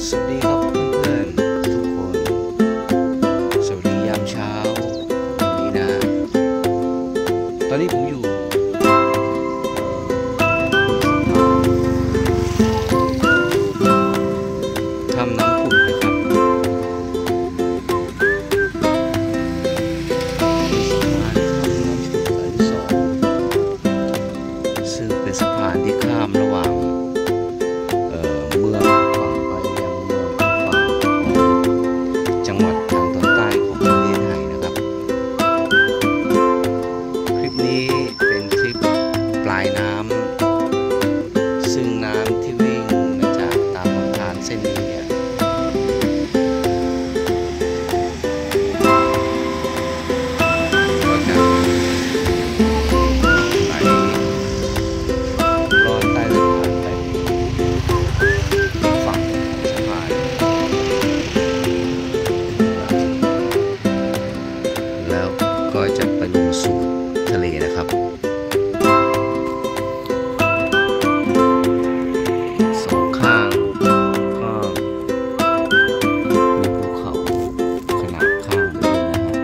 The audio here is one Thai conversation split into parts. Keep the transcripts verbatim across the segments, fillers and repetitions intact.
สวัสดีครับเพื่อนๆทุกคนสวัสดียามเช้าวันนี้นะตอนนี้ผมอยู่ทำน้ำผุดนะครับซึ่งเป็นสะพานที่ข้ามระหว่างเมืองฝั่งไปยังเมืองฝั่งของจังหวัดทางตอนใต้ของประเทศไทยนะครับคลิปนี้เป็นคลิปปลายน้ำซึ่งน้ำที่วิ่งมาจากตามลำธารเส้นนี้เนี่ยก็จะไหลลอดใต้สะพานไปฝั่งสะพานแล้วก็จะไปลงสู่ทะเลนะครับสองข้างก็มีภูเขาขนาดข้างเลยนะฮะ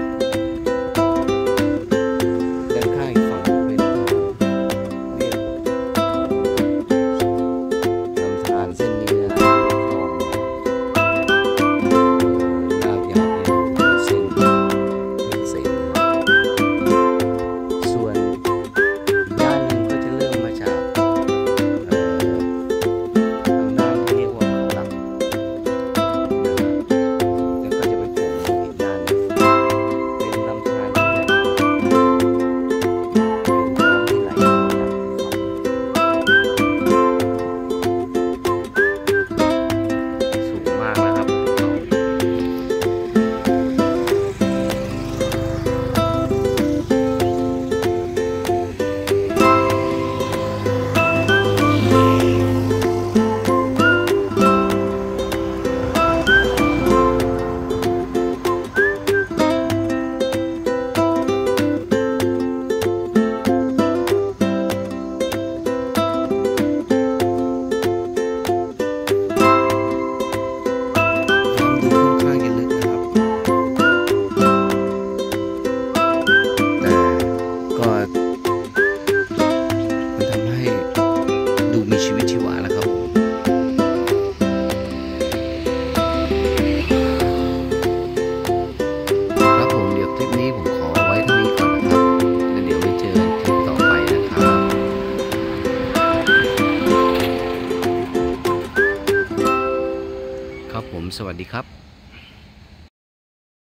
ด้านข้างอีกฝั่งเป็นเรียบลำธารเส้นนี้นะคลองลากยาวเป็นเส้นเป็นเส้นนะส่วนอีกด้านหนึ่งก็จะเริ่มมาจากเอ่อทางด้านที่เรียกว่าเขาหลักนะฮะแล้วก็จะไปโผล่อีกด้านหนึ่งเป็นลำธารที่ไหลเป็นน้ำที่ไหลมาจากภูเขาสูงมากนะครับภูเขาน้ำดูค่อนข้างจะลึกนะครับ แต่ก็มันทำให้ดูมีชีวิตชีวาแล้วครับผมครับผมเดี๋ยวคลิปนี้ผมขอไว้เท่านี้ก่อนนะครับแล้วเดี๋ยวไปเจอกันคลิปต่อไปนะครับครับผมสวัสดีครับ